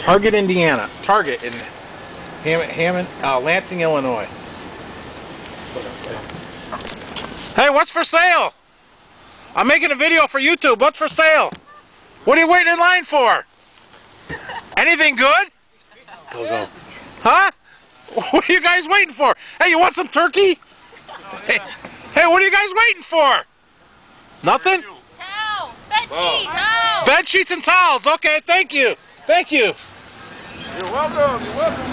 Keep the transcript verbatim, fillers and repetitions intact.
Target, Indiana. Target in Hammond, Hammond uh, Lansing, Illinois. Hey, what's for sale? I'm making a video for YouTube. What's for sale? What are you waiting in line for? Anything good? Go, go. Huh? What are you guys waiting for? Hey, you want some turkey? Hey, hey, what are you guys waiting for? Nothing? Towels. Bed sheets. Towels. Bed sheets and towels. Okay, thank you. Thank you. You're welcome. You're welcome.